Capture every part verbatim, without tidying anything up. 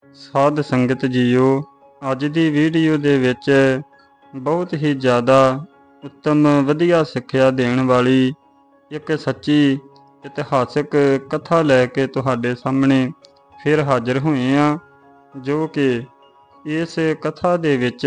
ਸਾਧ ਸੰਗਤ ਜੀਓ, ਅੱਜ ਦੀ ਵੀਡੀਓ ਦੇ ਵਿੱਚ ਬਹੁਤ ਹੀ ਜ਼ਿਆਦਾ ਉੱਤਮ ਵਧੀਆ ਸਿੱਖਿਆ ਦੇਣ ਵਾਲੀ ਇੱਕ ਸੱਚੀ ਇਤਿਹਾਸਕ ਕਥਾ ਲੈ ਕੇ ਤੁਹਾਡੇ ਸਾਹਮਣੇ ਫਿਰ ਹਾਜ਼ਰ ਹੋਏ ਹਾਂ, ਜੋ ਕਿ ਇਸ ਕਥਾ ਦੇ ਵਿੱਚ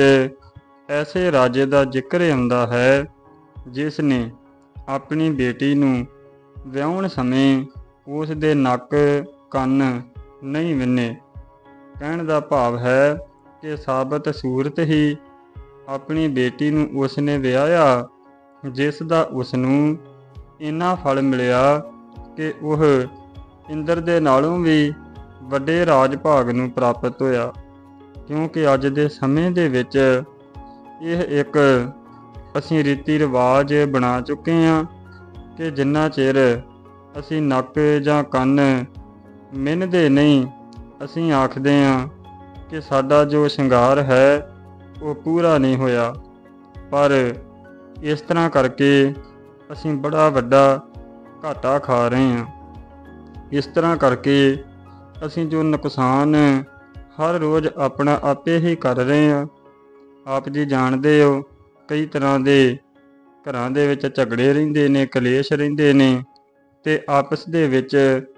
ਐਸੇ ਰਾਜੇ ਦਾ ਜ਼ਿਕਰ ਆਉਂਦਾ ਹੈ ਜਿਸ ਨੇ ਆਪਣੀ ਬੇਟੀ ਨੂੰ ਵਿਆਹੁਣ ਸਮੇਂ ਉਸ ਦੇ ਨੱਕ ਕੰਨ ਨਹੀਂ ਵਿੰਨੇ। ਕਹਿਣ ਦਾ ਭਾਵ ਹੈ ਕਿ ਸਾਬਤ ਸੂਰਤ ਹੀ ਆਪਣੀ ਬੇਟੀ ਨੂੰ ਉਸ ਨੇ ਵਿਆਹਿਆ, ਜਿਸ ਦਾ ਉਸ ਨੂੰ ਇੰਨਾ ਫਲ ਮਿਲਿਆ ਕਿ ਉਹ ਇੰਦਰ ਦੇ ਨਾਲੋਂ ਵੀ ਵੱਡੇ ਰਾਜ ਭਾਗ ਨੂੰ ਪ੍ਰਾਪਤ ਹੋਇਆ। ਕਿਉਂਕਿ ਅੱਜ ਦੇ ਸਮੇਂ ਦੇ ਵਿੱਚ ਇਹ ਇੱਕ ਅਸੀਂ ਰੀਤੀ ਰਿਵਾਜ ਬਣਾ ਚੁੱਕੇ ਹਾਂ ਕਿ ਜਿੰਨਾ ਚਿਰ ਅਸੀਂ ਨੱਕ ਜਾਂ ਕੰਨ ਮਿੰਨਦੇ ਨਹੀਂ, ਅਸੀਂ ਆਖਦੇ ਹਾਂ ਕਿ ਸਾਡਾ ਜੋ ਸ਼ਿੰਗਾਰ ਹੈ ਉਹ ਪੂਰਾ ਨਹੀਂ ਹੋਇਆ। ਪਰ ਇਸ ਤਰ੍ਹਾਂ ਕਰਕੇ ਅਸੀਂ ਬੜਾ ਵੱਡਾ ਘਾਟਾ ਖਾ ਰਹੇ ਹਾਂ। ਇਸ ਤਰ੍ਹਾਂ ਕਰਕੇ ਅਸੀਂ ਜੋ ਨੁਕਸਾਨ ਹਰ ਰੋਜ਼ ਆਪਣਾ ਆਪੇ ਹੀ ਕਰ ਰਹੇ ਹਾਂ। ਆਪ ਜੀ ਜਾਣਦੇ ਹੋ, ਕਈ ਤਰ੍ਹਾਂ ਦੇ ਘਰਾਂ ਦੇ ਵਿੱਚ ਝਗੜੇ ਰਹਿੰਦੇ ਨੇ, ਕਲੇਸ਼ ਰਹਿੰਦੇ ਨੇ ਅਤੇ ਆਪਸ ਦੇ ਵਿੱਚ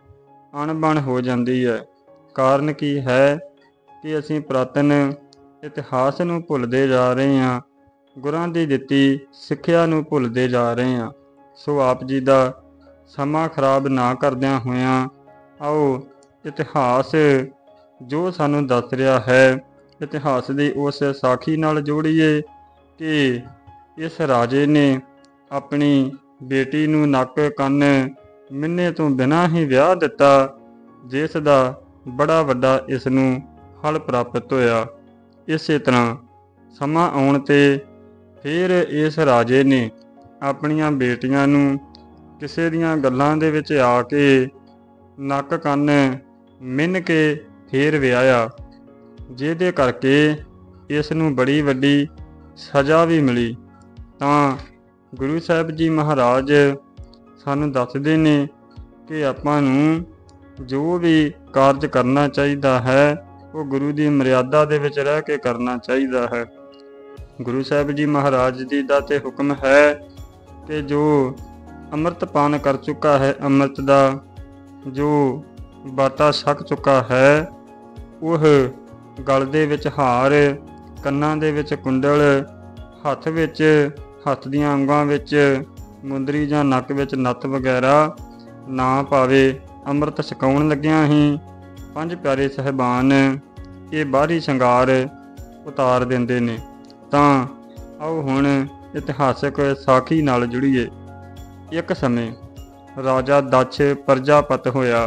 ਅਣਬਣ ਹੋ ਜਾਂਦੀ ਹੈ। ਕਾਰਨ ਕੀ ਹੈ ਕਿ ਅਸੀਂ ਪੁਰਾਤਨ ਇਤਿਹਾਸ ਨੂੰ ਭੁੱਲਦੇ ਜਾ ਰਹੇ ਹਾਂ, ਗੁਰਾਂ ਦੀ ਦਿੱਤੀ ਸਿੱਖਿਆ ਨੂੰ ਭੁੱਲਦੇ ਜਾ ਰਹੇ ਹਾਂ। ਸੋ ਆਪ ਜੀ ਦਾ ਸਮਾਂ ਖਰਾਬ ਨਾ ਕਰਦਿਆਂ ਹੋਇਆਂ ਆਓ ਇਤਿਹਾਸ ਜੋ ਸਾਨੂੰ ਦੱਸ ਰਿਹਾ ਹੈ, ਇਤਿਹਾਸ ਦੀ ਉਸ ਸਾਖੀ ਨਾਲ ਜੋੜੀਏ ਕਿ ਇਸ ਰਾਜੇ ਨੇ ਆਪਣੀ ਬੇਟੀ ਨੂੰ ਨੱਕ ਕੰਨ ਮਿੰਨੇ ਤੋਂ ਬਿਨਾਂ ਹੀ ਵਿਆਹ ਦਿੱਤਾ, ਜਿਸ ਦਾ ਬੜਾ ਵੱਡਾ ਇਸ ਨੂੰ ਫਲ ਪ੍ਰਾਪਤ ਹੋਇਆ। ਇਸੇ ਤਰ੍ਹਾਂ ਸਮਾਂ ਆਉਣ 'ਤੇ ਫਿਰ ਇਸ ਰਾਜੇ ਨੇ ਆਪਣੀਆਂ ਬੇਟੀਆਂ ਨੂੰ ਕਿਸੇ ਦੀਆਂ ਗੱਲਾਂ ਦੇ ਵਿੱਚ ਆ ਕੇ ਨੱਕ ਕੰਨ ਮਿੰਨ ਕੇ ਫਿਰ ਵਿਆਹਿਆ, ਜਿਹਦੇ ਕਰਕੇ ਇਸ ਨੂੰ ਬੜੀ ਵੱਡੀ ਸਜ਼ਾ ਵੀ ਮਿਲੀ। ਤਾਂ ਗੁਰੂ ਸਾਹਿਬ ਜੀ ਮਹਾਰਾਜ ਸਾਨੂੰ ਦੱਸਦੇ ਨੇ ਕਿ ਆਪਾਂ ਨੂੰ ਜੋ ਵੀ ਕਾਰਜ ਕਰਨਾ ਚਾਹੀਦਾ ਹੈ ਉਹ ਗੁਰੂ ਦੀ ਮਰਿਆਦਾ ਦੇ ਵਿੱਚ ਰਹਿ ਕੇ ਕਰਨਾ ਚਾਹੀਦਾ ਹੈ। ਗੁਰੂ ਸਾਹਿਬ ਜੀ ਮਹਾਰਾਜ ਜੀ ਦਾ ਤੇ ਹੁਕਮ ਹੈ ਕਿ ਜੋ ਅੰਮ੍ਰਿਤ ਪਾਨ ਕਰ ਚੁੱਕਾ ਹੈ, ਅੰਮ੍ਰਿਤ ਦਾ ਜੋ ਬਾਟਾ ਛਕ ਚੁੱਕਾ ਹੈ, ਉਹ ਗਲ ਦੇ ਵਿੱਚ ਹਾਰ, ਕੰਨਾਂ ਦੇ ਵਿੱਚ ਕੁੰਡਲ, ਹੱਥ ਵਿੱਚ ਹੱਥ ਦੀਆਂ ਉਂਗਲਾਂ ਵਿੱਚ ਮੁੰਦਰੀ ਜਾਂ ਨੱਕ ਵਿੱਚ ਨੱਥ ਵਗੈਰਾ ਨਾ ਪਾਵੇ। ਅੰਮ੍ਰਿਤ ਛਕਾਉਣ ਲੱਗਿਆਂ ਹੀ ਪੰਜ ਪਿਆਰੇ ਸਾਹਿਬਾਨ ਇਹ ਬਾਹਰੀ ਸ਼ਿੰਗਾਰ ਉਤਾਰ ਦਿੰਦੇ ਨੇ। ਤਾਂ ਆਓ ਹੁਣ ਇਤਿਹਾਸਕ ਸਾਖੀ ਨਾਲ ਜੁੜੀਏ। ਇੱਕ ਸਮੇਂ ਰਾਜਾ ਦੱਛ ਪ੍ਰਜਾਪਤ ਹੋਇਆ।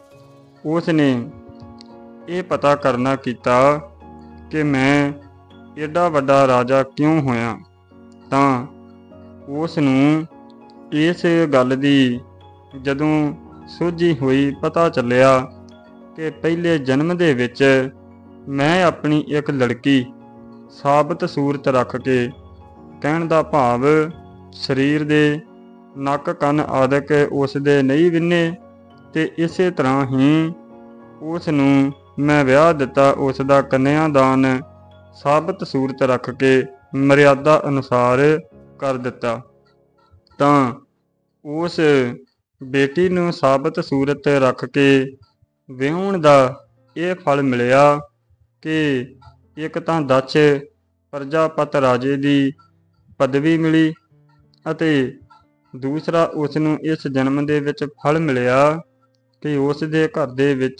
ਉਸ ਨੇ ਇਹ ਪਤਾ ਕਰਨਾ ਕੀਤਾ ਕਿ ਮੈਂ ਏਡਾ ਵੱਡਾ ਰਾਜਾ ਕਿਉਂ ਹੋਇਆ। ਤਾਂ ਉਸ ਨੂੰ ਇਸ ਗੱਲ ਦੀ ਜਦੋਂ ਸੋਝੀ ਹੋਈ, ਪਤਾ ਚੱਲਿਆ ਕਿ ਪਹਿਲੇ ਜਨਮ ਦੇ ਵਿੱਚ ਮੈਂ ਆਪਣੀ ਇੱਕ ਲੜਕੀ ਸਾਬਤ ਸੂਰਤ ਰੱਖ ਕੇ, ਕਹਿਣ ਦਾ ਭਾਵ ਸਰੀਰ ਦੇ ਨੱਕ ਕੰਨ ਆਦਿਕ ਉਸ ਦੇ ਨਹੀਂ ਵਿੰਨੇ, ਅਤੇ ਇਸੇ ਤਰ੍ਹਾਂ ਹੀ ਉਸ ਨੂੰ ਮੈਂ ਵਿਆਹ ਦਿੱਤਾ। ਉਸ ਦਾ ਕੰਨਿਆਦਾਨ ਸਾਬਤ ਸੂਰਤ ਰੱਖ ਕੇ ਮਰਿਆਦਾ ਅਨੁਸਾਰ ਕਰ ਦਿੱਤਾ। ਤਾਂ ਉਸ ਬੇਟੀ ਨੂੰ ਸਾਬਤ ਸੂਰਤ ਰੱਖ ਕੇ ਵਿਆਹੁਣ ਦਾ ਇਹ ਫਲ ਮਿਲਿਆ ਕਿ ਇੱਕ ਤਾਂ ਦੱਛ ਪ੍ਰਜਾਪਤ ਰਾਜੇ ਦੀ ਪਦਵੀ ਮਿਲੀ, ਅਤੇ ਦੂਸਰਾ ਉਸ ਨੂੰ ਇਸ ਜਨਮ ਦੇ ਵਿੱਚ ਫਲ ਮਿਲਿਆ ਕਿ ਉਸ ਦੇ ਘਰ ਦੇ ਵਿੱਚ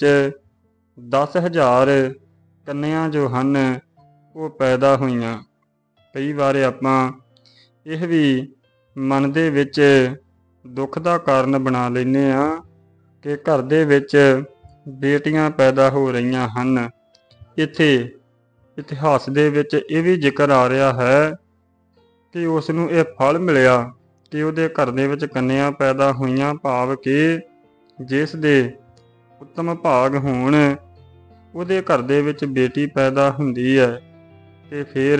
ਦਸ ਹਜ਼ਾਰ ਕੰਨਿਆਂ ਜੋ ਹਨ ਉਹ ਪੈਦਾ ਹੋਈਆਂ। ਕਈ ਵਾਰ ਆਪਾਂ ਇਹ ਵੀ ਮਨ ਦੇ ਵਿੱਚ ਦੁੱਖ ਦਾ ਕਾਰਨ ਬਣਾ ਲੈਂਦੇ ਹਾਂ ਕਿ ਘਰ ਦੇ ਵਿੱਚ ਬੇਟੀਆਂ ਪੈਦਾ ਹੋ ਰਹੀਆਂ ਹਨ। ਇੱਥੇ ਇਤਿਹਾਸ ਦੇ ਵਿੱਚ ਇਹ ਵੀ ਜ਼ਿਕਰ ਆ ਰਿਹਾ ਹੈ ਕਿ ਉਸ ਨੂੰ ਇਹ ਫਲ ਮਿਲਿਆ ਕਿ ਉਹਦੇ ਘਰ ਦੇ ਵਿੱਚ ਕੰਨਿਆਂ ਪੈਦਾ ਹੋਈਆਂ, ਭਾਵ ਕਿ ਜਿਸ ਦੇ ਉੱਤਮ ਭਾਗ ਹੋਣ ਉਹਦੇ ਘਰ ਦੇ ਵਿੱਚ ਬੇਟੀ ਪੈਦਾ ਹੁੰਦੀ ਹੈ। ਅਤੇ ਫਿਰ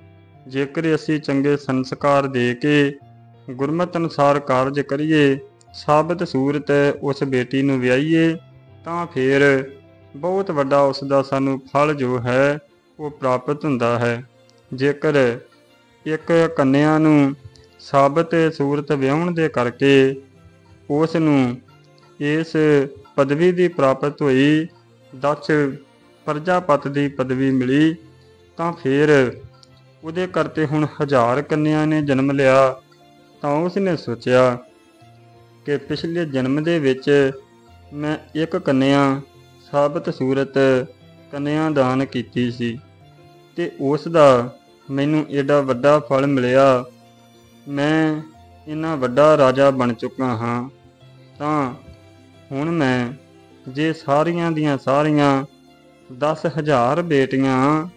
ਜੇਕਰ ਅਸੀਂ ਚੰਗੇ ਸੰਸਕਾਰ ਦੇ ਕੇ ਗੁਰਮਤਿ ਅਨੁਸਾਰ ਕਾਰਜ ਕਰੀਏ, ਸਾਬਤ ਸੂਰਤ ਉਸ ਬੇਟੀ ਨੂੰ ਵਿਆਹੀਏ, ਤਾਂ ਫਿਰ ਬਹੁਤ ਵੱਡਾ ਉਸ ਦਾ ਸਾਨੂੰ ਫਲ ਜੋ ਹੈ ਉਹ ਪ੍ਰਾਪਤ ਹੁੰਦਾ ਹੈ। ਜੇਕਰ ਇੱਕ ਕੰਨਿਆ ਨੂੰ ਸਾਬਤ ਸੂਰਤ ਵਿਆਹੁਣ ਦੇ ਕਰਕੇ ਉਸ ਨੂੰ ਇਸ ਪਦਵੀ ਦੀ ਪ੍ਰਾਪਤ ਹੋਈ, ਦਕਸ਼ ਪ੍ਰਜਾਪਤ ਦੀ ਪਦਵੀ ਮਿਲੀ, ਤਾਂ ਫਿਰ ਉਹਦੇ ਕਰਤੇ ਹੁਣ ਹਜ਼ਾਰ ਕੰਨਿਆ ਨੇ ਜਨਮ ਲਿਆ। ਤਾਂ ਉਸ ਨੇ ਸੋਚਿਆ ਕਿ ਪਿਛਲੇ ਜਨਮ ਦੇ ਵਿੱਚ ਮੈਂ ਇੱਕ ਕੰਨਿਆ ਸਾਬਤ ਸੂਰਤ ਕੰਨਿਆ ਦਾਨ ਕੀਤੀ ਸੀ ਅਤੇ ਉਸ ਦਾ ਮੈਨੂੰ ਏਡਾ ਵੱਡਾ ਫਲ ਮਿਲਿਆ, ਮੈਂ ਇੰਨਾ ਵੱਡਾ ਰਾਜਾ ਬਣ ਚੁੱਕਾ ਹਾਂ। ਤਾਂ ਹੁਣ ਮੈਂ ਜੇ ਸਾਰੀਆਂ ਦੀਆਂ ਸਾਰੀਆਂ ਦਸ ਹਜ਼ਾਰ ਬੇਟੀਆਂ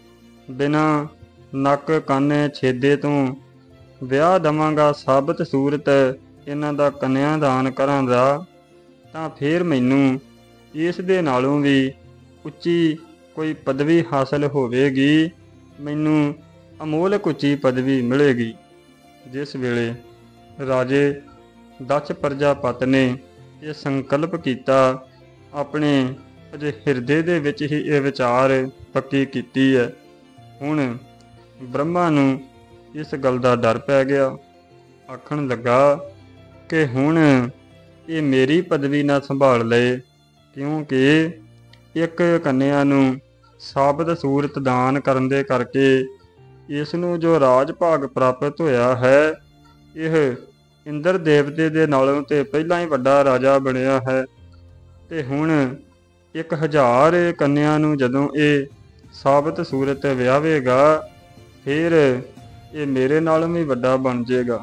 ਬਿਨਾਂ ਨੱਕ ਕੰਨ ਛੇਦੇ ਤੋਂ ਵਿਆਹ ਦੇਵਾਂਗਾ, ਸਾਬਤ ਸੂਰਤ ਇਹਨਾਂ ਦਾ ਕੰਨਿਆ ਦਾਨ ਕਰਾਂਗਾ, ਤਾਂ ਫਿਰ ਮੈਨੂੰ ਇਸ ਦੇ ਨਾਲੋਂ ਵੀ ਉੱਚੀ ਕੋਈ ਪਦਵੀ ਹਾਸਲ ਹੋਵੇਗੀ, ਮੈਨੂੰ ਅਮੋਲਕ ਉੱਚੀ ਪਦਵੀ ਮਿਲੇਗੀ। ਜਿਸ ਵੇਲੇ ਰਾਜੇ ਦਕਸ਼ ਪ੍ਰਜਾਪਤ ਨੇ ਇਹ ਸੰਕਲਪ ਕੀਤਾ, ਆਪਣੇ ਅਜੇ ਹਿਰਦੇ ਦੇ ਵਿੱਚ ਹੀ ਇਹ ਵਿਚਾਰ ਪੱਕੀ ਕੀਤੀ ਹੈ। ਹੁਣ ਬ੍ਰਹਮਾ ਨੂੰ ਇਸ ਗੱਲ ਦਾ ਡਰ ਪੈ ਗਿਆ। ਆਖਣ ਲੱਗਾ ਕਿ ਹੁਣ ਇਹ ਮੇਰੀ ਪਦਵੀ ਨਾ ਸੰਭਾਲ ਲਏ, ਕਿਉਂਕਿ ਇੱਕ ਕੰਨਿਆ ਨੂੰ ਸਾਬਤ ਸੂਰਤ ਦਾਨ ਕਰਨ ਦੇ ਕਰਕੇ ਇਸ ਨੂੰ ਜੋ ਰਾਜ ਭਾਗ ਪ੍ਰਾਪਤ ਹੋਇਆ ਹੈ, ਇਹ ਇੰਦਰ ਦੇਵਤੇ ਦੇ ਨਾਲੋਂ ਤੇ ਪਹਿਲਾਂ ਹੀ ਵੱਡਾ ਰਾਜਾ ਬਣਿਆ ਹੈ। ਤੇ ਹੁਣ ਇੱਕ ਹਜ਼ਾਰ ਕੰਨਿਆ ਨੂੰ ਜਦੋਂ ਇਹ ਸਾਬਤ ਸੂਰਤ ਵਿਆਹਵੇਗਾ, ਫਿਰ ਇਹ ਮੇਰੇ ਨਾਲੋਂ ਵੀ ਵੱਡਾ ਬਣ ਜਾਏਗਾ।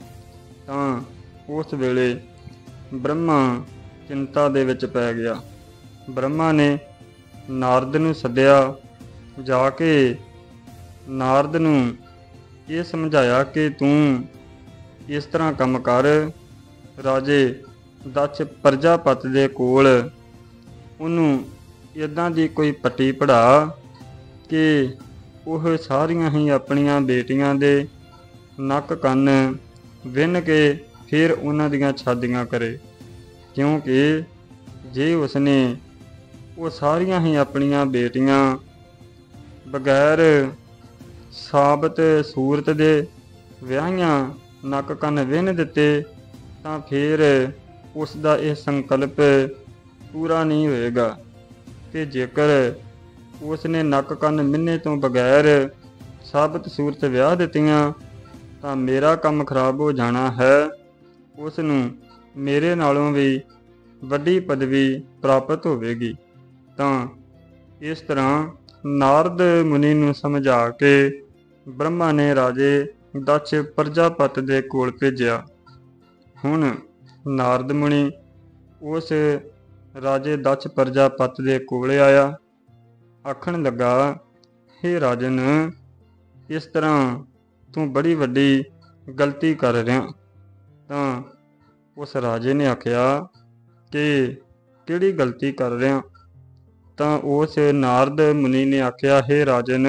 ਤਾਂ ਉਸ ਵੇਲੇ ਬ੍ਰਹਮਾ ਚਿੰਤਾ ਦੇ ਵਿੱਚ ਪੈ ਗਿਆ। ਬ੍ਰਹਮਾ ਨੇ ਨਾਰਦ ਨੂੰ ਸੱਦਿਆ, ਜਾ ਕੇ ਨਾਰਦ ਨੂੰ ਇਹ ਸਮਝਾਇਆ ਕਿ ਤੂੰ ਇਸ ਤਰ੍ਹਾਂ ਕੰਮ ਕਰ, ਰਾਜੇ ਦਕਸ਼ ਪ੍ਰਜਾਪਤ ਦੇ ਕੋਲ ਉਹਨੂੰ ਇੱਦਾਂ ਦੀ ਕੋਈ ਪੱਟੀ ਪੜ੍ਹਾ ਕਿ ਉਹ ਸਾਰੀਆਂ ਹੀ ਆਪਣੀਆਂ ਬੇਟੀਆਂ ਦੇ ਨੱਕ ਕੰਨ ਵਿੰਨ੍ਹ ਕੇ ਫਿਰ ਉਹਨਾਂ ਦੀਆਂ ਸ਼ਾਦੀਆਂ ਕਰੇ, ਕਿਉਂਕਿ ਜੇ ਉਸਨੇ ਉਹ ਸਾਰੀਆਂ ਹੀ ਆਪਣੀਆਂ ਬੇਟੀਆਂ ਬਗੈਰ ਸਾਬਤ ਸੂਰਤ ਦੇ ਵਿਆਹੀਆਂ ਨੱਕ ਕੰਨ ਵਿੰਨ੍ਹ ਦਿੱਤੇ, ਤਾਂ ਫਿਰ ਉਸ ਦਾ ਇਹ ਸੰਕਲਪ ਪੂਰਾ ਨਹੀਂ ਹੋਏਗਾ। ਅਤੇ ਜੇਕਰ ਉਸ ਨੇ ਨੱਕ ਕੰਨ ਮਿੰਨੇ ਤੋਂ ਬਗੈਰ ਸਾਬਤ ਸੂਰਤ ਵਿਆਹ ਦਿੱਤੀਆਂ, ਤਾਂ ਮੇਰਾ ਕੰਮ ਖਰਾਬ ਹੋ ਜਾਣਾ ਹੈ, ਉਸ ਨੂੰ ਮੇਰੇ ਨਾਲੋਂ ਵੀ ਵੱਡੀ ਪਦਵੀ ਪ੍ਰਾਪਤ ਹੋਵੇਗੀ। ਤਾਂ ਇਸ ਤਰ੍ਹਾਂ ਨਾਰਦ ਮੁਨੀ ਨੂੰ ਸਮਝਾ ਕੇ ਬ੍ਰਹਮਾ ਨੇ ਰਾਜੇ ਦਕਸ਼ ਪ੍ਰਜਾਪਤ ਦੇ ਕੋਲ ਭੇਜਿਆ। ਹੁਣ ਨਾਰਦ ਮੁਨੀ ਉਸ ਰਾਜੇ ਦਕਸ਼ ਪ੍ਰਜਾਪਤ ਦੇ ਕੋਲ ਆਇਆ। ਆਖਣ ਲੱਗਾ, ਹੇ ਰਾਜਨ, ਇਸ ਤਰ੍ਹਾਂ ਤੂੰ ਬੜੀ ਵੱਡੀ ਗਲਤੀ ਕਰ ਰਿਹਾ। ਤਾਂ ਉਸ ਰਾਜੇ ਨੇ ਆਖਿਆ ਕਿ ਕਿਹੜੀ ਗਲਤੀ ਕਰ ਰਿਹਾ? ਤਾਂ ਉਸ ਨਾਰਦ ਮੁਨੀ ਨੇ ਆਖਿਆ, ਹੇ ਰਾਜਨ,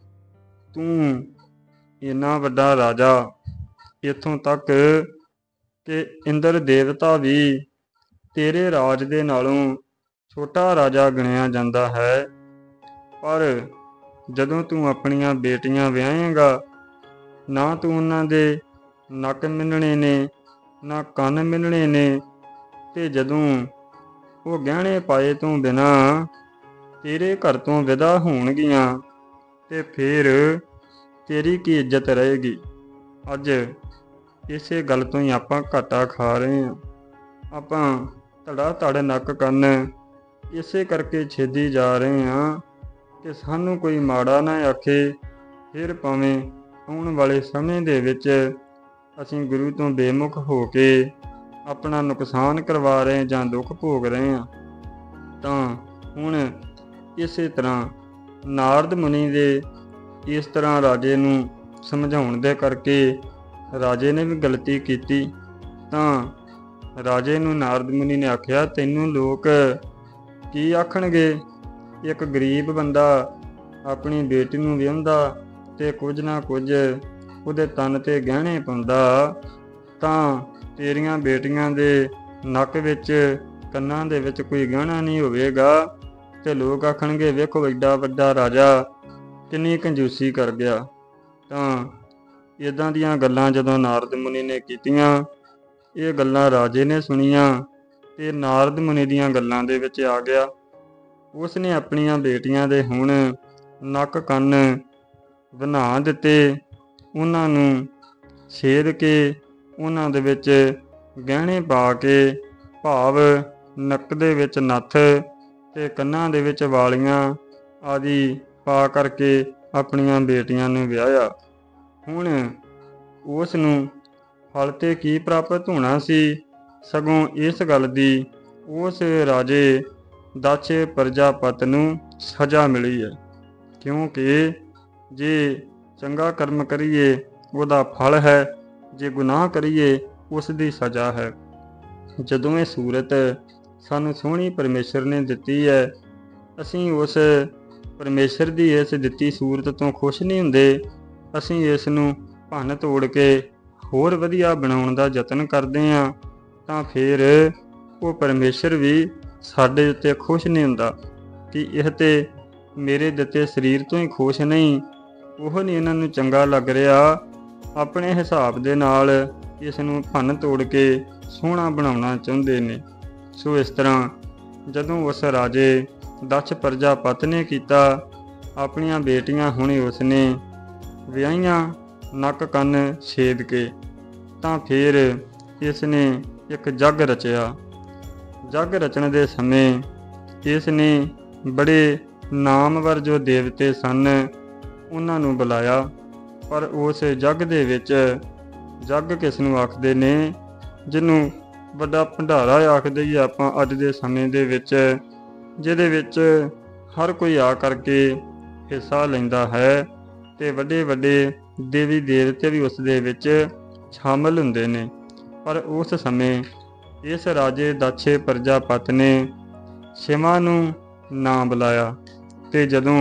ਤੂੰ ਇੰਨਾ ਵੱਡਾ ਰਾਜਾ, ਇੱਥੋਂ ਤੱਕ ਕਿ ਇੰਦਰ ਦੇਵਤਾ ਵੀ ਤੇਰੇ ਰਾਜ ਦੇ ਨਾਲੋਂ ਛੋਟਾ ਰਾਜਾ ਗਿਣਿਆ ਜਾਂਦਾ ਹੈ, ਪਰ ਜਦੋਂ ਤੂੰ ਆਪਣੀਆਂ ਬੇਟੀਆਂ ਵਿਆਹੇਂਗਾ, ਨਾ ਤੂੰ ਉਹਨਾਂ ਦੇ ਨੱਕ ਮਿੰਨਣੇ ਨੇ, ਨਾ ਕੰਨ ਮਿੰਨਣੇ ਨੇ, ਅਤੇ ਜਦੋਂ ਉਹ ਗਹਿਣੇ ਪਾਏ ਤੋਂ ਬਿਨਾਂ ਤੇਰੇ ਘਰ ਤੋਂ ਵਿਦਾ ਹੋਣਗੀਆਂ, ਤੇ ਫਿਰ ਤੇਰੀ ਕੀ ਇੱਜ਼ਤ ਰਹੇਗੀ? ਅੱਜ ਇਸੇ ਗੱਲ ਤੋਂ ਹੀ ਆਪਾਂ ਘਾਟਾ ਖਾ ਰਹੇ ਹਾਂ। ਆਪਾਂ ਧੜਾ ਧੜ ਨੱਕ ਕੰਨ ਇਸੇ ਕਰਕੇ ਛੇਦੀ ਜਾ ਰਹੇ ਹਾਂ ਕਿ ਸਾਨੂੰ ਕੋਈ ਮਾੜਾ ਨਾ ਆਖੇ, ਫਿਰ ਭਾਵੇਂ ਆਉਣ ਵਾਲੇ ਸਮੇਂ ਦੇ ਵਿੱਚ ਅਸੀਂ ਗੁਰੂ ਤੋਂ ਬੇਮੁਖ ਹੋ ਕੇ ਆਪਣਾ ਨੁਕਸਾਨ ਕਰਵਾ ਰਹੇ ਜਾਂ ਦੁੱਖ ਭੋਗ ਰਹੇ ਹਾਂ। ਤਾਂ ਹੁਣ ਇਸੇ ਤਰ੍ਹਾਂ ਨਾਰਦ ਮੁਨੀ ਦੇ ਇਸ ਤਰ੍ਹਾਂ ਰਾਜੇ ਨੂੰ ਸਮਝਾਉਣ ਦੇ ਕਰਕੇ ਰਾਜੇ ਨੇ ਵੀ ਗਲਤੀ ਕੀਤੀ। ਤਾਂ ਰਾਜੇ ਨੂੰ ਨਾਰਦ ਮੁਨੀ ਨੇ ਆਖਿਆ, ਤੈਨੂੰ ਲੋਕ ਕੀ ਆਖਣਗੇ? ਇੱਕ ਗਰੀਬ ਬੰਦਾ ਆਪਣੀ ਬੇਟੀ ਨੂੰ ਵਿਆਹੁੰਦਾ ਤੇ ਕੁਝ ਨਾ ਕੁਝ ਉਹਦੇ ਤਨ 'ਤੇ ਗਹਿਣੇ ਪਾਉਂਦਾ, ਤਾਂ ਤੇਰੀਆਂ ਬੇਟੀਆਂ ਦੇ ਨੱਕ ਵਿੱਚ ਕੰਨਾਂ ਦੇ ਵਿੱਚ ਕੋਈ ਗਹਿਣਾ ਨਹੀਂ ਹੋਵੇਗਾ, ਤੇ ਲੋਕ ਆਖਣਗੇ ਵੇਖੋ ਐਡਾ ਵੱਡਾ ਰਾਜਾ ਕਿੰਨੀ ਕੰਜੂਸੀ ਕਰ ਗਿਆ। ਤਾਂ ਇਦਾਂ ਦੀਆਂ ਗੱਲਾਂ ਜਦੋਂ ਨਾਰਦ ਮੁਨੀ ਨੇ ਕੀਤੀਆਂ, ਇਹ ਗੱਲਾਂ ਰਾਜੇ ਨੇ ਸੁਣੀਆਂ ਤੇ ਨਾਰਦ ਮੁਨੀ ਦੀਆਂ ਗੱਲਾਂ ਦੇ ਵਿੱਚ ਆ ਗਿਆ। ਉਸ ਨੇ ਆਪਣੀਆਂ ਬੇਟੀਆਂ ਦੇ ਹੁਣ ਨੱਕ ਕੰਨ ਬਣਾ ਦਿੱਤੇ, ਉਹਨਾਂ ਨੂੰ ਛੇਦ ਕੇ ਉਹਨਾਂ ਦੇ ਵਿੱਚ ਗਹਿਣੇ ਪਾ ਕੇ, ਭਾਵ ਨੱਕ ਦੇ ਵਿੱਚ ਨੱਥ ਤੇ ਕੰਨਾਂ ਦੇ ਵਿੱਚ ਵਾਲੀਆਂ ਆਦਿ ਪਾ ਕਰਕੇ ਆਪਣੀਆਂ ਬੇਟੀਆਂ ਨੂੰ ਵਿਆਹਿਆ। ਹੁਣ ਉਸ ਨੂੰ ਫਲ ਤੇ ਕੀ ਪ੍ਰਾਪਤ ਹੋਣਾ ਸੀ, ਸਗੋਂ ਇਸ ਗੱਲ ਦੀ ਉਸ ਰਾਜੇ ਦਕਸ਼ ਪ੍ਰਜਾਪਤ ਨੂੰ ਸਜ਼ਾ ਮਿਲੀ ਹੈ। ਕਿਉਂਕਿ ਜੇ ਚੰਗਾ ਕਰਮ ਕਰੀਏ ਉਹਦਾ ਫਲ ਹੈ, ਜੇ ਗੁਨਾਹ ਕਰੀਏ ਉਸ ਦੀ ਸਜ਼ਾ ਹੈ। ਜਦੋਂ ਇਹ ਸੂਰਤ ਸਾਨੂੰ ਸੋਹਣੀ ਪਰਮੇਸ਼ਰ ਨੇ ਦਿੱਤੀ ਹੈ, ਅਸੀਂ ਉਸ ਪਰਮੇਸ਼ਰ ਦੀ ਇਸ ਦਿੱਤੀ ਸੂਰਤ ਤੋਂ ਖੁਸ਼ ਨਹੀਂ ਹੁੰਦੇ। ਅਸੀਂ ਇਸ ਨੂੰ ਭੰਨ ਤੋੜ ਕੇ ਹੋਰ ਵਧੀਆ ਬਣਾਉਣ ਦਾ ਯਤਨ ਕਰਦੇ ਹਾਂ, ਤਾਂ ਫਿਰ ਉਹ ਪਰਮੇਸ਼ਰ ਵੀ ਸਾਡੇ ਉੱਤੇ ਖੁਸ਼ ਨਹੀਂ ਹੁੰਦਾ ਕਿ ਇਹ ਤੇ ਮੇਰੇ ਦਿੱਤੇ ਸਰੀਰ ਤੋਂ ਹੀ ਖੁਸ਼ ਨਹੀਂ, ਉਹ ਨਹੀਂ ਇਹਨਾਂ ਨੂੰ ਚੰਗਾ ਲੱਗ ਰਿਹਾ। ਆਪਣੇ ਹਿਸਾਬ ਦੇ ਨਾਲ ਇਸ ਨੂੰ ਭੰਨ ਤੋੜ ਕੇ ਸੋਹਣਾ ਬਣਾਉਣਾ ਚਾਹੁੰਦੇ ਨੇ। ਸੋ ਇਸ ਤਰ੍ਹਾਂ ਜਦੋਂ ਉਸ ਰਾਜੇ ਦਕਸ਼ ਪ੍ਰਜਾਪਤ ਨੇ ਕੀਤਾ, ਆਪਣੀਆਂ ਬੇਟੀਆਂ ਹੁਣੇ ਉਸ ਨੇ ਵਿਆਹੀਆਂ ਨੱਕ ਕੰਨ ਛੇਦ ਕੇ, ਤਾਂ ਫਿਰ ਇਸ ਨੇ ਇੱਕ ਜੱਗ ਰਚਿਆ। ਜੱਗ ਰਚਣ ਦੇ ਸਮੇਂ ਇਸ ਨੇ ਬੜੇ ਨਾਮਵਰ ਜੋ ਦੇਵਤੇ ਸਨ ਉਹਨਾਂ ਨੂੰ ਬੁਲਾਇਆ। ਪਰ ਉਸ ਜੱਗ ਦੇ ਵਿੱਚ, ਜੱਗ ਕਿਸ ਨੂੰ ਆਖਦੇ ਨੇ, ਜਿਹਨੂੰ ਵੱਡਾ ਭੰਡਾਰਾ ਆਖਦੇ ਹੀ ਆਪਾਂ ਅੱਜ ਦੇ ਸਮੇਂ ਦੇ ਵਿੱਚ, ਜਿਹਦੇ ਵਿੱਚ ਹਰ ਕੋਈ ਆ ਕਰਕੇ ਹਿੱਸਾ ਲੈਂਦਾ ਹੈ ਤੇ ਵੱਡੇ ਵੱਡੇ ਦੇਵੀ ਦੇਵਤੇ ਵੀ ਉਸ ਦੇ ਵਿੱਚ ਸ਼ਾਮਲ ਹੁੰਦੇ ਨੇ। ਪਰ ਉਸ ਸਮੇਂ ਇਸ ਰਾਜੇ ਦਕਸ਼ ਪ੍ਰਜਾਪਤ ਨੇ ਛੇਵਾਂ ਨੂੰ ਨਾ ਬੁਲਾਇਆ, ਤੇ ਜਦੋਂ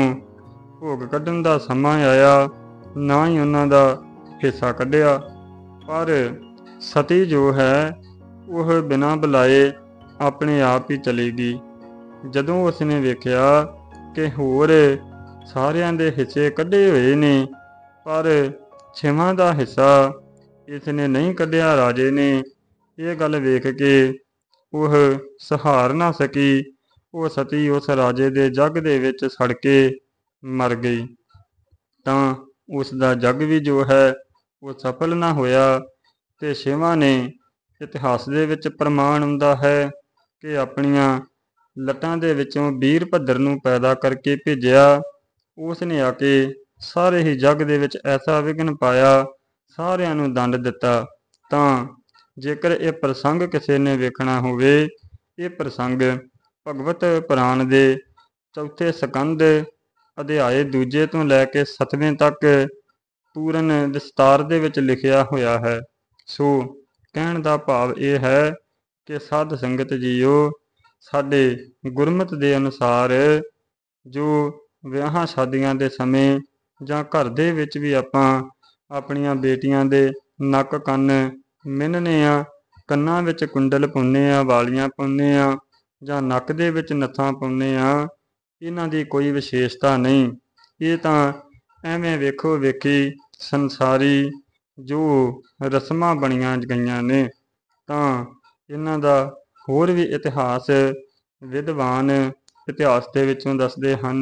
ਭੋਗ ਕੱਢਣ ਦਾ ਸਮਾਂ ਆਇਆ ਨਾ ਹੀ ਉਹਨਾਂ ਦਾ ਹਿੱਸਾ ਕੱਢਿਆ। ਪਰ ਸਤੀ ਜੋ ਹੈ ਉਹ ਬਿਨਾਂ ਬੁਲਾਏ ਆਪਣੇ ਆਪ ਹੀ ਚਲੀ ਗਈ। ਜਦੋਂ ਉਸਨੇ ਵੇਖਿਆ ਕਿ ਹੋਰ ਸਾਰਿਆਂ ਦੇ ਹਿੱਸੇ ਕੱਢੇ ਹੋਏ ਨੇ, ਪਰ ਛੇਵਾਂ ਦਾ ਹਿੱਸਾ ਇਸ ਨੇ ਨਹੀਂ ਕੱਢਿਆ, ਰਾਜੇ ਨੇ ਇਹ ਗੱਲ ਵੇਖ ਕੇ ਉਹ ਸਹਾਰ ਨਾ ਸਕੀ। ਉਹ ਸਤੀ ਉਸ ਰਾਜੇ ਦੇ ਜੱਗ ਦੇ ਵਿੱਚ ਸੜ ਕੇ ਮਰ ਗਈ। ਤਾਂ ਉਸ ਦਾ ਜੱਗ ਵੀ ਜੋ ਹੈ ਉਹ ਸਫਲ ਨਾ ਹੋਇਆ। ਤੇ ਛੇਵਾਂ ਨੇ, ਇਤਿਹਾਸ ਦੇ ਵਿੱਚ ਪ੍ਰਮਾਣ ਹੁੰਦਾ ਹੈ ਕਿ ਆਪਣੀਆਂ ਲੱਟਾਂ ਦੇ ਵਿੱਚੋਂ ਵੀਰ ਭੱਦਰ ਨੂੰ ਪੈਦਾ ਕਰਕੇ ਭੇਜਿਆ। ਉਸ ਨੇ ਆ ਕੇ ਸਾਰੇ ਹੀ ਜੱਗ ਦੇ ਵਿੱਚ ਐਸਾ ਵਿਘਨ ਪਾਇਆ, ਸਾਰਿਆਂ ਨੂੰ ਦੰਡ ਦਿੱਤਾ। ਤਾਂ ਜੇਕਰ ਇਹ ਪ੍ਰਸੰਗ ਕਿਸੇ ਨੇ ਵੇਖਣਾ ਹੋਵੇ, ਇਹ ਪ੍ਰਸੰਗ ਭਗਵਤ ਪੁਰਾਣ ਦੇ ਚੌਥੇ ਸਕੰਦ ਅਧਿਆਏ ਦੂਜੇ ਤੋਂ ਲੈ ਕੇ ਸੱਤਵੇਂ ਤੱਕ ਪੂਰਨ ਵਿਸਤਾਰ ਦੇ ਵਿੱਚ ਲਿਖਿਆ ਹੋਇਆ ਹੈ। ਸੋ ਕਹਿਣ ਦਾ ਭਾਵ ਇਹ ਹੈ ਕਿ ਸਾਧ ਸੰਗਤ ਜੀਓ, ਸਾਡੇ ਗੁਰਮਤਿ ਦੇ ਅਨੁਸਾਰ ਜੋ ਵਿਆਹਾਂ ਸ਼ਾਦੀਆਂ ਦੇ ਸਮੇਂ ਜਾਂ ਘਰ ਦੇ ਵਿੱਚ ਵੀ ਆਪਾਂ ਆਪਣੀਆਂ ਬੇਟੀਆਂ ਦੇ ਨੱਕ ਕੰਨ ਮਿੰਨ੍ਹਨੇ ਆ, ਕੰਨਾਂ ਵਿੱਚ ਕੁੰਡਲ ਪਾਉਂਦੇ ਆ, ਵਾਲੀਆਂ ਪਾਉਂਦੇ ਆ, ਜਾਂ ਨੱਕ ਦੇ ਵਿੱਚ ਨੱਥਾਂ ਪਾਉਂਦੇ ਆ, ਇਹਨਾਂ ਦੀ ਕੋਈ ਵਿਸ਼ੇਸ਼ਤਾ ਨਹੀਂ। ਇਹ ਤਾਂ ਐਵੇਂ ਵੇਖੋ ਵੇਖੀ ਸੰਸਾਰੀ ਜੋ ਰਸਮਾਂ ਬਣੀਆਂ ਗਈਆਂ ਨੇ। ਤਾਂ ਇਹਨਾਂ ਦਾ ਹੋਰ ਵੀ ਇਤਿਹਾਸ ਵਿਦਵਾਨ ਇਤਿਹਾਸ ਦੇ ਵਿੱਚੋਂ ਦੱਸਦੇ ਹਨ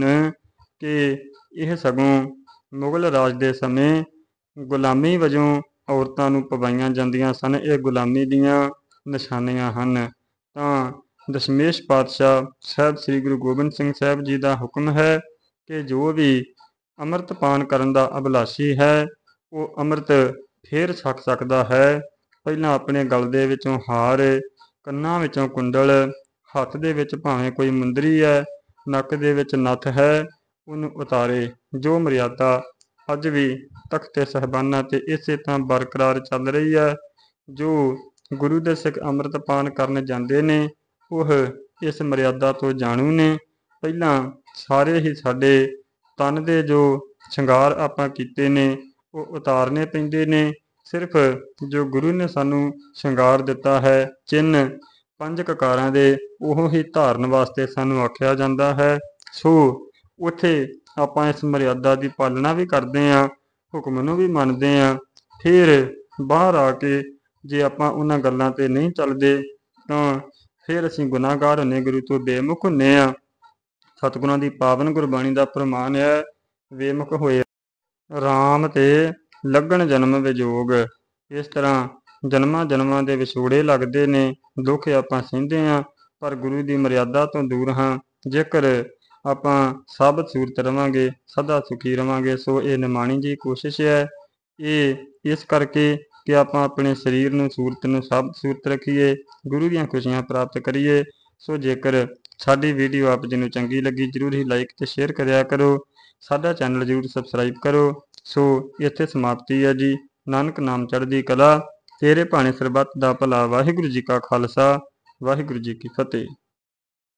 ਕਿ ਇਹ ਸਗੋਂ ਮੁਗਲ ਰਾਜ ਦੇ ਸਮੇਂ ਗੁਲਾਮੀ ਵਜੋਂ ਔਰਤਾਂ ਨੂੰ ਪਵਾਈਆਂ ਜਾਂਦੀਆਂ ਸਨ। ਇਹ ਗੁਲਾਮੀ ਦੀਆਂ ਨਿਸ਼ਾਨੀਆਂ ਹਨ। ਤਾਂ ਦਸ਼ਮੇਸ਼ ਪਾਤਸ਼ਾਹ ਸਾਹਿਬ ਸ੍ਰੀ ਗੁਰੂ ਗੋਬਿੰਦ ਸਿੰਘ ਸਾਹਿਬ ਜੀ ਦਾ ਹੁਕਮ ਹੈ ਕਿ ਜੋ ਵੀ ਅੰਮ੍ਰਿਤ ਪਾਨ ਕਰਨ ਦਾ ਅਭਿਲਾਸ਼ੀ ਹੈ ਉਹ ਅੰਮ੍ਰਿਤ ਫੇਰ ਛਕ ਸਕਦਾ ਹੈ। ਪਹਿਲਾਂ ਆਪਣੇ ਗਲ ਦੇ ਵਿੱਚੋਂ ਹਾਰ, ਕੰਨਾਂ ਵਿੱਚੋਂ ਕੁੰਡਲ, ਹੱਥ ਦੇ ਵਿੱਚ ਭਾਵੇਂ ਕੋਈ ਮੁੰਦਰੀ ਹੈ, ਨੱਕ ਦੇ ਵਿੱਚ ਨੱਥ ਹੈ, ਉਹਨੂੰ ਉਤਾਰੇ। ਜੋ ਮਰਿਆਦਾ ਅੱਜ ਵੀ ਤਖਤੇ ਸਾਹਿਬਾਨਾਂ 'ਤੇ ਇਸੇ ਤਰ੍ਹਾਂ ਬਰਕਰਾਰ ਚੱਲ ਰਹੀ ਹੈ। ਜੋ ਗੁਰੂ ਦੇ ਸਿੱਖ ਅੰਮ੍ਰਿਤ ਪਾਨ ਕਰਨ ਜਾਂਦੇ ਨੇ ਉਹ ਇਸ ਮਰਿਆਦਾ ਤੋਂ ਜਾਣੂ ਨੇ। ਪਹਿਲਾਂ ਸਾਰੇ ਹੀ ਸਾਡੇ ਤਨ ਦੇ ਜੋ ਸ਼ਿੰਗਾਰ ਆਪਾਂ ਕੀਤੇ ਨੇ ਉਹ ਉਤਾਰਨੇ ਪੈਂਦੇ ਨੇ। ਸਿਰਫ ਜੋ ਗੁਰੂ ਨੇ ਸਾਨੂੰ ਸ਼ਿੰਗਾਰ ਦਿੱਤਾ ਹੈ, ਚਿੰਨ੍ਹ, ਪੰਜ ਕਕਾਰਾਂ ਦੇ ਉਹ ਹੀ ਧਾਰਨ ਵਾਸਤੇ ਸਾਨੂੰ ਆਖਿਆ ਜਾਂਦਾ ਹੈ। ਸੋ ਉੱਥੇ ਆਪਾਂ ਇਸ ਮਰਿਆਦਾ ਦੀ ਪਾਲਣਾ ਵੀ ਕਰਦੇ ਹਾਂ, ਹੁਕਮ ਨੂੰ ਵੀ ਮੰਨਦੇ ਹਾਂ। ਫਿਰ ਬਾਹਰ ਆ ਕੇ ਜੇ ਆਪਾਂ ਉਹਨਾਂ ਗੱਲਾਂ 'ਤੇ ਨਹੀਂ ਚੱਲਦੇ ਤਾਂ ਫਿਰ ਅਸੀਂ ਗੁਨਾਹਗਾਰ ਹੁੰਦੇ, ਗੁਰੂ ਤੋਂ ਬੇਮੁਖ ਹੁੰਦੇ ਹਾਂ। ਸਤਿਗੁਰਾਂ ਦੀ ਪਾਵਨ ਗੁਰਬਾਣੀ ਦਾ ਪ੍ਰਮਾਣ ਹੈ, ਬੇਮੁਖ ਹੋਏ ਰਾਮ ਤੇ ਲੱਗਣ ਜਨਮ ਵਿਜੋਗ। ਇਸ ਤਰ੍ਹਾਂ ਜਨਮਾਂ ਜਨਮਾਂ ਦੇ ਵਿਛੋੜੇ ਲੱਗਦੇ ਨੇ, ਦੁੱਖ ਆਪਾਂ ਸਹਿੰਦੇ ਹਾਂ, ਪਰ ਗੁਰੂ ਦੀ ਮਰਿਆਦਾ ਤੋਂ ਦੂਰ ਹਾਂ। ਜੇਕਰ ਆਪਾਂ ਸਾਬਤ ਸੂਰਤ ਰਵਾਂਗੇ, ਸਦਾ ਸੁਖੀ ਰਵਾਂਗੇ। ਸੋ ਇਹ ਨਿਮਾਣੀ ਜੀ ਕੋਸ਼ਿਸ਼ ਹੈ, ਇਹ ਇਸ ਕਰਕੇ ਕਿ ਆਪਾਂ ਆਪਣੇ ਸਰੀਰ ਨੂੰ, ਸੂਰਤ ਨੂੰ ਸਾਬਤ ਸੂਰਤ ਰੱਖੀਏ, ਗੁਰੂ ਦੀਆਂ ਖੁਸ਼ੀਆਂ ਪ੍ਰਾਪਤ ਕਰੀਏ। ਸੋ ਜੇਕਰ ਸਾਡੀ ਵੀਡੀਓ ਆਪ ਜੀ ਨੂੰ ਚੰਗੀ ਲੱਗੀ, ਜ਼ਰੂਰ ਹੀ ਲਾਈਕ ਅਤੇ ਸ਼ੇਅਰ ਕਰਿਆ ਕਰੋ। ਸਾਡਾ ਚੈਨਲ ਜ਼ਰੂਰ ਸਬਸਕ੍ਰਾਈਬ ਕਰੋ। ਸੋ ਇੱਥੇ ਸਮਾਪਤੀ ਹੈ ਜੀ। ਨਾਨਕ ਨਾਮ ਚੜ੍ਹਦੀ ਕਲਾ, ਤੇਰੇ ਭਾਣੇ ਸਰਬੱਤ ਦਾ ਭਲਾ। ਵਾਹਿਗੁਰੂ ਜੀ ਕਾ ਖਾਲਸਾ, ਵਾਹਿਗੁਰੂ ਜੀ ਕੀ ਫਤਿਹ।